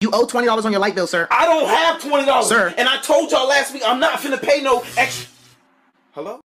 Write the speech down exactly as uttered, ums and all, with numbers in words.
You owe twenty dollars on your light bill, sir. I don't have twenty dollars. Sir. And I told y'all last week I'm not finna pay no extra. Hello?